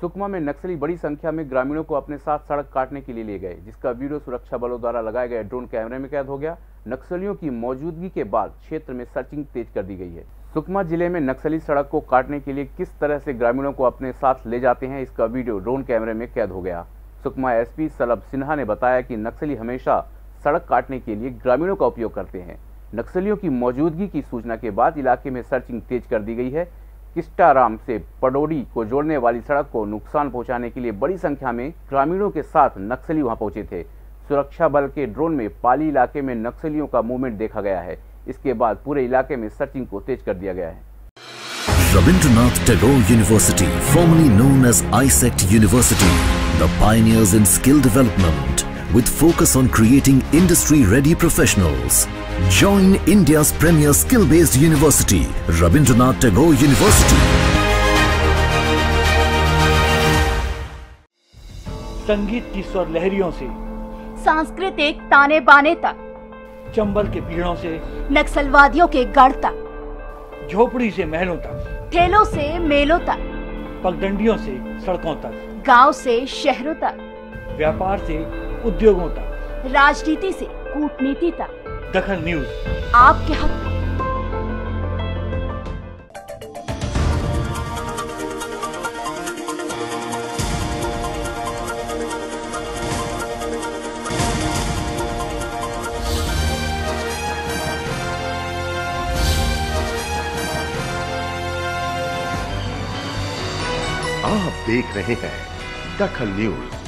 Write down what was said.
सुकमा में नक्सली बड़ी संख्या में ग्रामीणों को अपने साथ सड़क काटने के लिए ले गए, जिसका वीडियो सुरक्षा बलों द्वारा लगाए गए ड्रोन कैमरे में कैद हो गया। नक्सलियों की मौजूदगी के बाद क्षेत्र में सर्चिंग तेज कर दी गई है। सुकमा जिले में नक्सली सड़क को काटने के लिए किस तरह से ग्रामीणों को अपने साथ ले जाते हैं, इसका वीडियो ड्रोन कैमरे में कैद हो गया। सुकमा एसपी सलभ सिन्हा ने बताया कि नक्सली हमेशा सड़क काटने के लिए ग्रामीणों का उपयोग करते हैं। नक्सलियों की मौजूदगी की सूचना के बाद इलाके में सर्चिंग तेज कर दी गई है। किस्टाराम से पडोडी को जोड़ने वाली सड़क को नुकसान पहुंचाने के लिए बड़ी संख्या में ग्रामीणों के साथ नक्सली वहां पहुंचे थे। सुरक्षा बल के ड्रोन में पाली इलाके में नक्सलियों का मूवमेंट देखा गया है। इसके बाद पूरे इलाके में सर्चिंग को तेज कर दिया गया है। Rabindranath Tagore University, formerly known as ISECT University, the pioneers in skill development with focus on creating industry-ready professionals. Join India's premier skill-based university, Rabindranath Tagore University. संगीत की स्वर लहरियों से सांस्कृतिक ताने बाने तक, चंबल के पीड़ों से नक्सलवादियों के गढ़ तक, झोपड़ी से महलों तक, ठेलों से मेलों तक, पगडंडियों से सड़कों तक, गांव से शहरों तक, व्यापार से उद्योगों तक, राजनीति से कूटनीति तक, दखल न्यूज आपके हक में। आप देख रहे हैं दखल न्यूज।